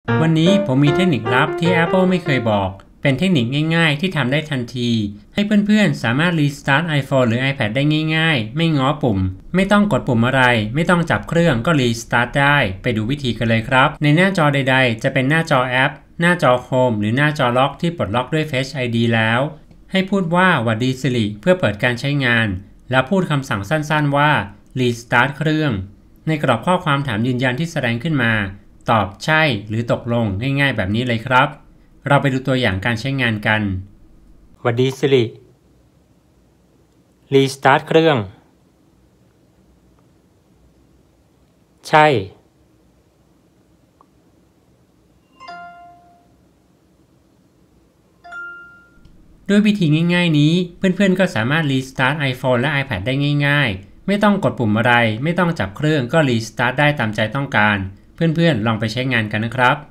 วันนี้ผมมีเทคนิคลับที่ Apple ไม่เคยบอก เป็นเทคนิคง่ายๆที่ทำได้ทันที ให้เพื่อนๆสามารถรีสตาร์ท iPhone หรือ iPad ได้ง่ายๆ ไม่ง้อปุ่ม ไม่ต้องกดปุ่มอะไร ไม่ต้องจับเครื่องก็รีสตาร์ทได้ ไปดูวิธีกันเลยครับ ในหน้าจอใดๆ จะเป็นหน้าจอแอป หน้าจอโฮมหรือหน้าจอล็อกที่ปลดล็อกด้วย Face ID แล้ว ให้พูดว่าหวัดดี Siri เพื่อเปิดการใช้งาน แล้วพูดคำสั่งสั้นๆว่ารีสตาร์ทเครื่อง ในกรอบข้อความถามยืนยันที่แสดงขึ้นมาตอบใช่หรือตกลงง่ายๆแบบนี้เลยครับเราไปดูตัวอย่างการใช้งานกันหวัดดี Siri รีสตาร์ทเครื่องใช่ด้วยวิธีง่ายๆนี้เพื่อนๆก็สามารถรีสตาร์ท iPhone และ iPad ได้ง่ายๆไม่ต้องกดปุ่มอะไรไม่ต้องจับเครื่องก็รีสตาร์ทได้ตามใจต้องการเพื่อนๆลองไปใช้งานกันนะครับ